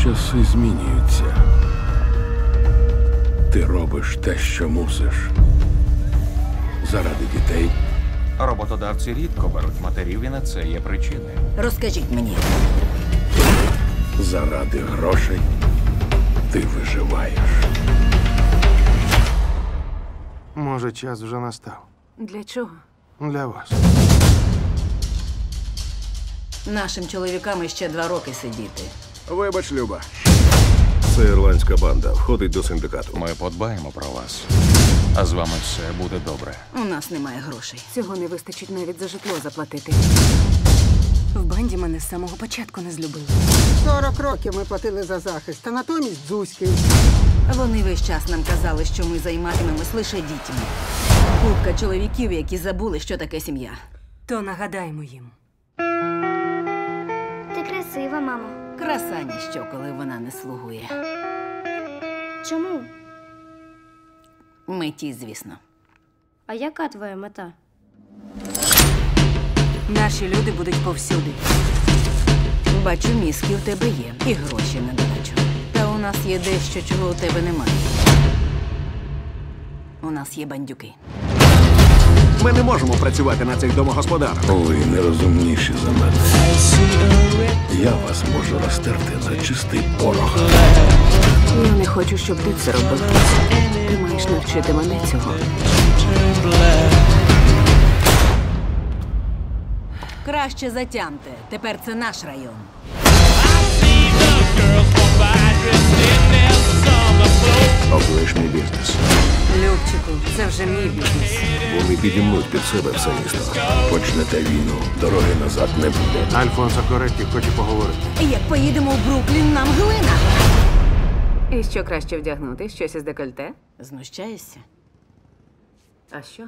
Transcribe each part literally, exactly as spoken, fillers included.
Часи змінюються. Ти робиш те, що мусиш. Заради дітей. Роботодавці рідко беруть матерів, і на це є причини. Розкажіть мені. Заради грошей ти виживаєш. Може, час вже настав. Для чого? Для вас. Нашим чоловікам іще два роки сидіти. Вибач, Люба. Це ірландська банда, входить до синдикату. Ми подбаємо про вас. А з вами все буде добре. У нас немає грошей. Цього не вистачить навіть за житло заплатити. В банді мене з самого початку не злюбили. Сорок років ми платили за захист, а натомість дзузьки. Вони весь час нам казали, що ми займатимемось лише дітьми. Купка чоловіків, які забули, що таке сім'я. То нагадаємо їм. Ти красива, мамо. Краса ніщо, коли вона не слугує. Чому? Меті, звісно. А яка твоя мета? Наші люди будуть повсюди. Бачу, мізки у тебе є. І гроші на додачу. Та у нас є дещо, чого у тебе немає. У нас є бандюки. Ми не можемо працювати на цих домогосподарах. Ви нерозумніші за мене. Я вас можу розтерти на чистий порох. Я не хочу, щоб ти це робив. Ти маєш навчити мене цього. Краще затямте. Тепер це наш район. Обуєш мій бізнес. Любчику, це вже мій бізнес. Вони підімнуть під себе все місто. Почнете війну, дороги назад не буде. Альфонсо Коретті хоче поговорити. Як поїдемо в Бруклін, нам глина. І що краще вдягнути? Щось із декольте? Знущаєшся? А що?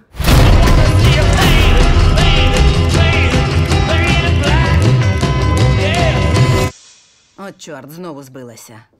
От чорт, знову збилася.